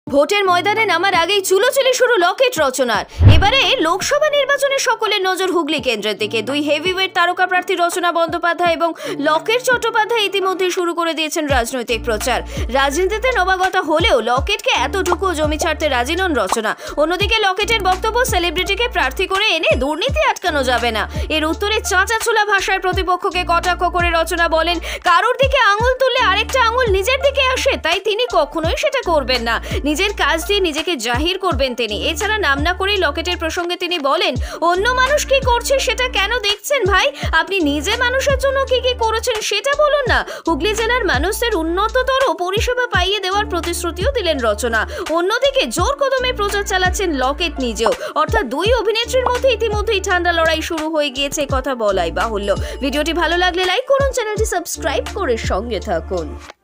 ভোটের ময়দানে নামার আগেই চুলোচুলি শুরু লকেট রচনার। এবারে লোকসভা নির্বাচনে সকলের নজর হুগলি কেন্দ্রের দিকে। দুই হেভিওয়েট তারকা প্রার্থী রচনা বন্দ্যোপাধ্যায় এবং লকেট চট্টোপাধ্যায় ইতিমধ্যে শুরু করে দিয়েছেন রাজনৈতিক প্রচার। রাজনীতিতে নবাগতা হলেও লকেটকে এতটুকু জমি ছাড়তে রাজি নন রচনা। অন্যদিকে লকেটের বক্তব্য, সেলিব্রিটিকে প্রার্থী করে এনে দুর্নীতি আটকানো যাবে না। এর উত্তরে চাঁচাছোলা ভাষায় প্রতিপক্ষকে কটাক্ষ করে রচনা বলেন, কারোর দিকে আঙুল তুললে আরেকটা আঙুল নিজের দিকে আসে, তাই তিনি কখনোই সেটা করবেন না। নিজের কাজ দিয়ে নিজেকে জাহির করবেন তিনি। এছাড়া নাম না করেই লকেটের প্রসঙ্গে তিনি বলেন, অন্য মানুষ কি করছে সেটা কেন দেখছেন ভাই? আপনি নিজে মানুষের জন্য কি কি করেছেন সেটা বলুন না। হুগলি জেলার মানুষদের উন্নততর পরিষেবা পাইয়ে দেওয়ার প্রতিশ্রুতিও দিলেন রচনা। অন্যদিকে জোর কদমে প্রচার চালাচ্ছেন লকেট নিজেও। অর্থাৎ দুই অভিনেত্রীর মধ্যে ইতিমধ্যেই ঠান্ডা লড়াই শুরু হয়ে গিয়েছে, কথা বলাই বাহুল্য। ভিডিওটি ভালো লাগলে লাইক করুন, চ্যানেলটি সাবস্ক্রাইব করে সঙ্গে থাকুন।